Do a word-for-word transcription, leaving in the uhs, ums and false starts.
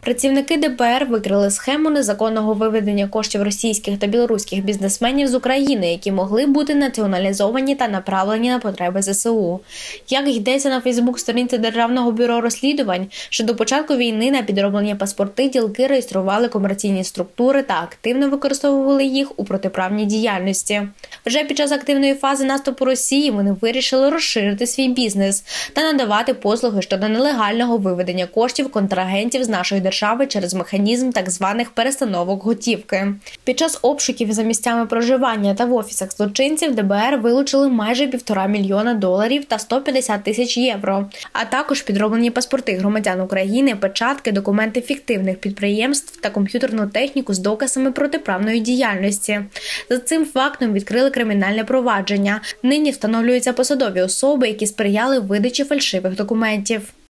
Працівники Д Б Р викрили схему незаконного виведення коштів російських та білоруських бізнесменів з України, які могли бути націоналізовані та направлені на потреби З С У. Як йдеться на Фейсбук-сторінці Державного бюро розслідувань, що до початку війни на підроблені паспорти ділки реєстрували комерційні структури та активно використовували їх у протиправній діяльності. Вже під час активної фази наступу Росії вони вирішили розширити свій бізнес та надавати послуги щодо нелегального виведення коштів контрагентів з нашої держави через механізм так званих перестановок готівки. Під час обшуків за місцями проживання та в офісах злочинців Д Б Р вилучили майже півтора мільйона доларів та сто п'ятдесят тисяч євро, а також підроблені паспорти громадян України, печатки, документи фіктивних підприємств та комп'ютерну техніку з доказами протиправної діяльності. За цим фактом відкрили кримінальне провадження. Нині встановлюються посадові особи, які сприяли видачі фальшивих документів.